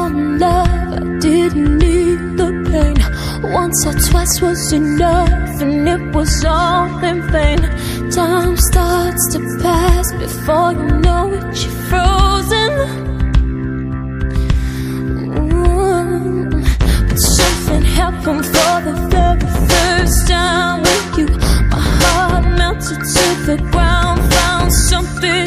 fall in love, I didn't need the pain. Once or twice was enough, and it was all in vain. Time starts to pass, before you know it, you're frozen. But something happened for the very first time with you. My heart melted to the ground, found something